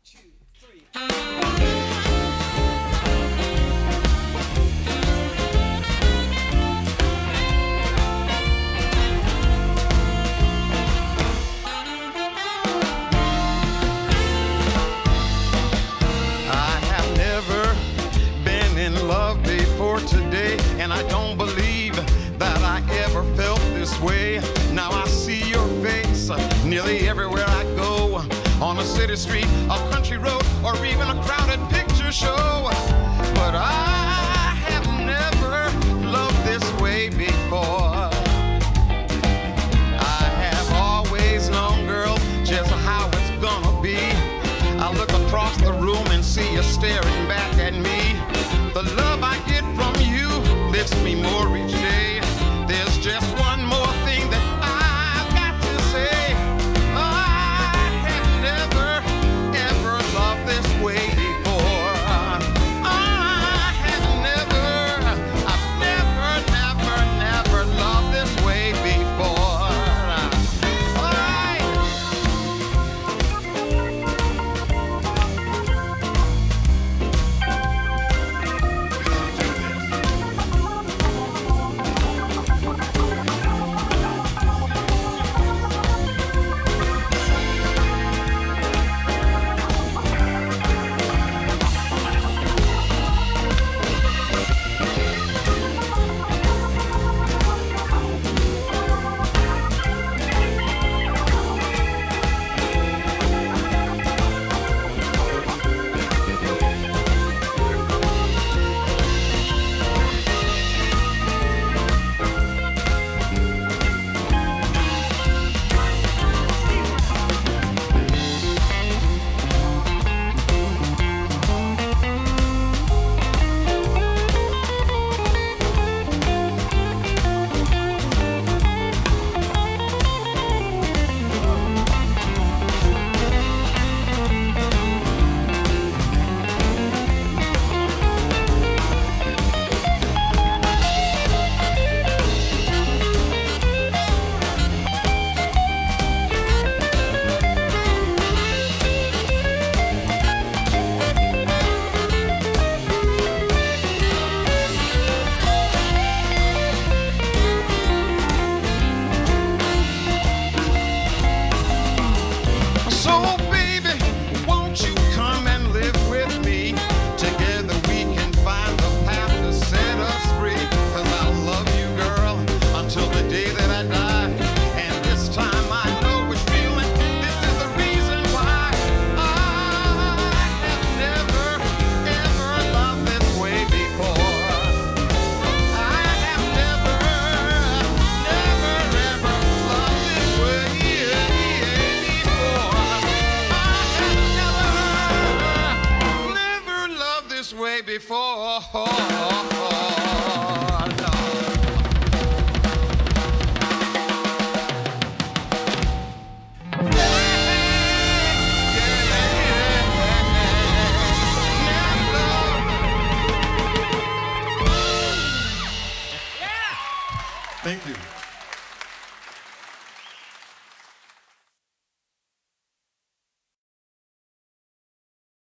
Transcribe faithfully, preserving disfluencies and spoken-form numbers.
two, three. Today, and I don't believe that I ever felt this way. Now I see your face uh, nearly everywhere I go, on a city street, a country road, or even a crowded picture show. But I have never loved this way before. I have always known, girl, just how it's gonna be. I look across the room and see you staring back at me. The love I get from you lifts me more each day. There's just one more thing that I've got to say. I have never, ever loved this way before. I have never, I've never, never, never loved this way before. Way before. No. Thank you.